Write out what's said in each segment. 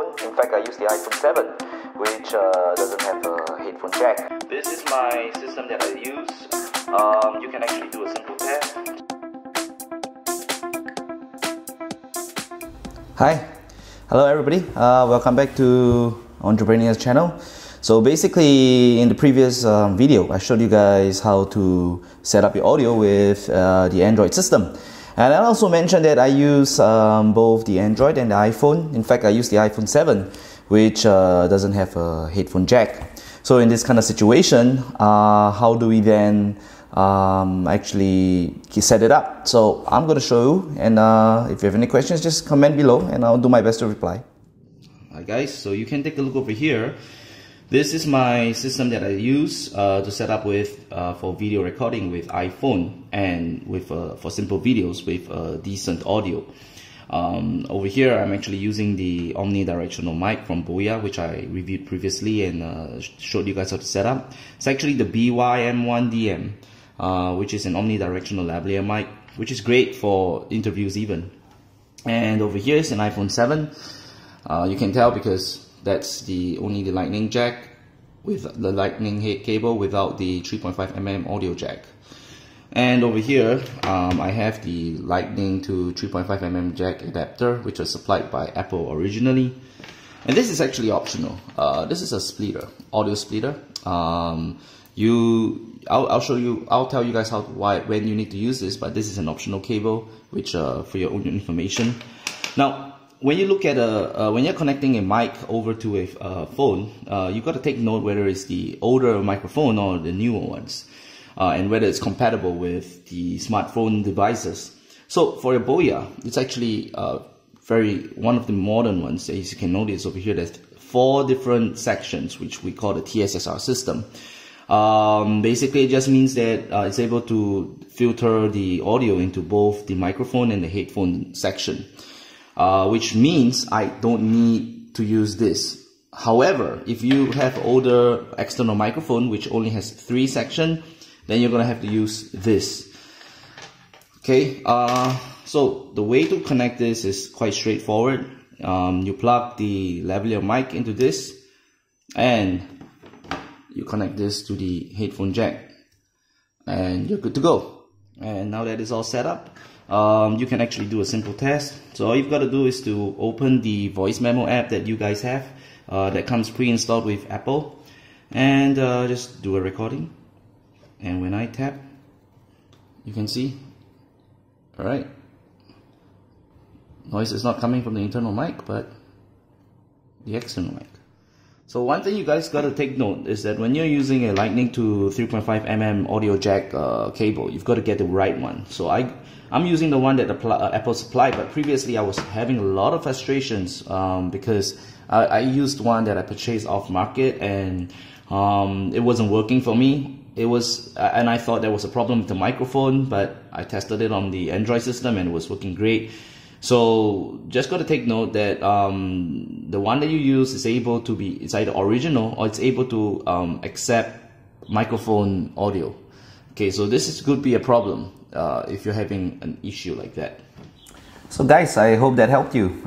iPhone. In fact, I use the iPhone 7, which doesn't have a headphone jack. This is my system that I use. You can actually do a simple test. Hi, hello everybody. Welcome back to Entrepreneur's channel. So basically, in the previous video, I showed you guys how to set up your audio with the Android system. And I also mentioned that I use both the Android and the iPhone. In fact, I use the iPhone 7, which doesn't have a headphone jack. So in this kind of situation, how do we then actually set it up? So I'm going to show you, and if you have any questions, just comment below and I'll do my best to reply. Hi guys, so you can take a look over here. This is my system that I use to set up with for video recording with iPhone and with for simple videos with decent audio. Over here I'm actually using the omnidirectional mic from BY-M, which I reviewed previously and showed you guys how to set up. It's actually the BY-M1DM, which is an omnidirectional lavalier mic, which is great for interviews even. And over here is an iPhone 7. You can tell because that's only the lightning jack with the lightning head cable without the 3.5mm audio jack. And over here I have the lightning to 3.5mm jack adapter, which was supplied by Apple originally. And this is actually optional. This is a splitter, audio splitter. I'll tell you guys when you need to use this, but this is an optional cable, which for your own information. Now, when you look at when you're connecting a mic over to a phone, you've got to take note whether it's the older microphone or the newer ones, and whether it's compatible with the smartphone devices. So for a BY-M, it's actually one of the modern ones. As you can notice over here, there's 4 different sections, which we call the TSSR system. Basically, it just means that it's able to filter the audio into both the microphone and the headphone section. Which means I don't need to use this. However, if you have older external microphone which only has 3 sections, then you're gonna have to use this. Okay, so the way to connect this is quite straightforward. You plug the lavalier mic into this and you connect this to the headphone jack and you're good to go. And now that it's all set up, you can actually do a simple test. So all you've got to do is to open the voice memo app that you guys have that comes pre-installed with Apple, and just do a recording. And when I tap, you can see, alright, noise is not coming from the internal mic but the external mic. So one thing you guys got to take note is that when you're using a lightning to 3.5mm audio jack cable, you've got to get the right one. So I'm using the one that Apple supplied, but previously I was having a lot of frustrations because I used one that I purchased off market and it wasn't working for me. And I thought there was a problem with the microphone, but I tested it on the Android system and it was working great. So just got to take note that the one that you use is able to be, it's either original or it's able to accept microphone audio. Okay, so this could be a problem if you're having an issue like that. So guys, I hope that helped you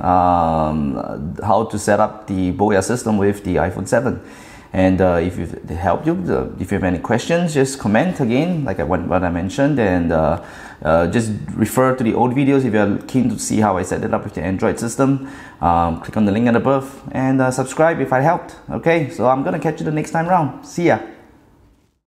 how to set up the BY-M system with the iPhone 7. And if it helped you, if you have any questions, just comment again, like what I mentioned, and just refer to the old videos if you're keen to see how I set it up with the Android system. Click on the link above and subscribe if I helped. Okay, so I'm gonna catch you the next time round. See ya.